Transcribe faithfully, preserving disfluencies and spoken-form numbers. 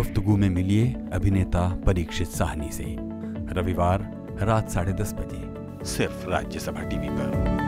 गुफ्तगू में मिलिए अभिनेता परीक्षित साहनी से। रविवार रात साढ़े दस बजे सिर्फ राज्यसभा टीवी पर।